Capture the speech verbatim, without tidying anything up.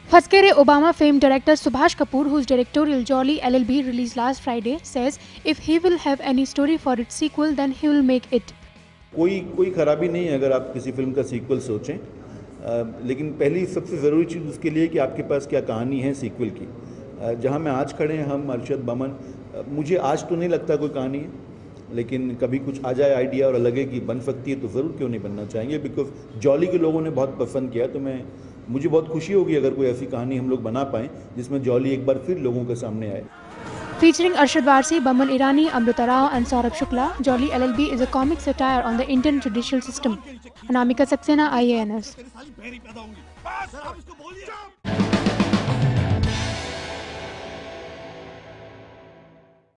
Faskere Obama fame director Subhash Kapoor, whose directorial Jolly L L B released last Friday, says if he will have any story for its sequel, then he will make it. कोई कोई खराबी नहीं है अगर आप किसी film का sequel सोचें, आ, लेकिन पहली सबसे ज़रूरी चीज़ उसके लिए कि आपके पास क्या कहानी है सीक्वल की। आ, जहाँ मैं आज खड़े हैं हम अरशद बमन, आ, मुझे आज तो नहीं लगता कोई कहानी है, लेकिन कभी कुछ आ जाए आइडिया और लगे कि बन सकती है तो ज़रूर क्यों नहीं बनना चाहेंगे। बिकॉज जॉली के लोगों ने बहुत पसंद किया, तो मैं मुझे बहुत खुशी होगी अगर कोई ऐसी कहानी हम लोग बना पाएँ जिसमें जॉली एक बार फिर लोगों के सामने आए। Featuring Arshad Varsi, Baman Irani, Amrita Rao and Saurabh Shukla, Jolly L L B is a comic satire on the Indian judicial system. Anamika Saxena, I A N S.